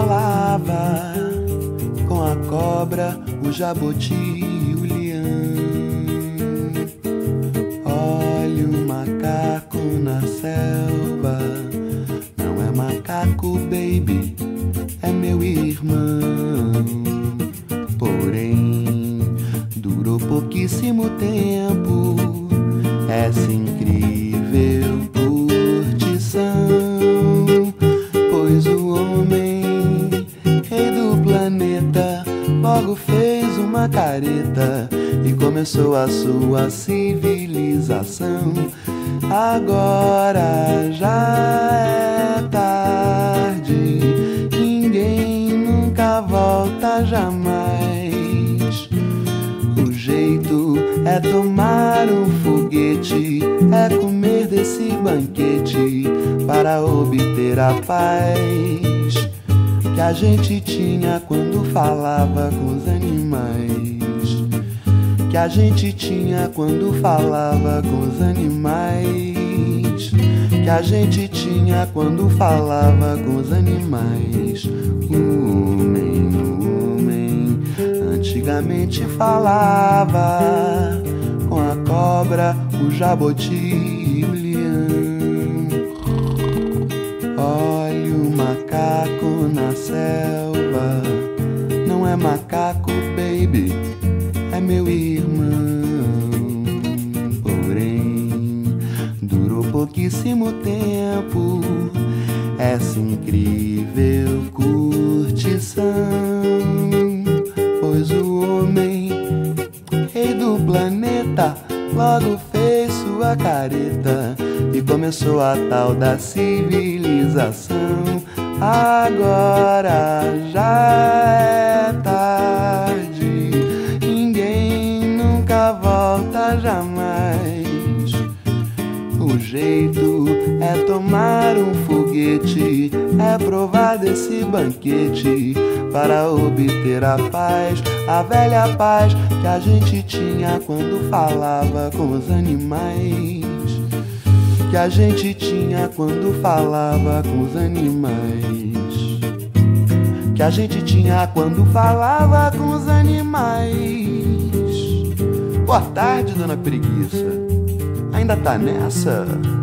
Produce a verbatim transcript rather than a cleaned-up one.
falava com a cobra, o jabuti e o leão. Olha o macaco na selva, não é macaco, baby, é meu irmão. Porém, durou pouquíssimo tempo essa incrível curtição, pois o homem, rei do planeta, logo fez uma careta e começou a sua civilização. Agora já é tarde, ninguém nunca volta jamais. O jeito é tomar um foguete, é comer desse banquete para obter a paz que a gente tinha quando falava com os animais. Que a gente tinha quando falava com os animais. Que a gente tinha quando falava com os animais. O homem, o homem, antigamente falava com a cobra, o jabuti e o leão. Olha o macaco na selva, não é macaco, baby, é meu irmão. Porém, durou pouquíssimo tempo essa incrível curtição, pois o homem, rei do planeta, logo fez sua careta e começou a tal da civilização. Agora já é tarde, ninguém nunca volta jamais. O jeito é tomar um foguete, é provar desse banquete para obter a paz, a velha paz que a gente tinha quando falava com os animais. Que a gente tinha quando falava com os animais. Que a gente tinha quando falava com os animais. Boa tarde, dona Preguiça. Ainda tá nessa?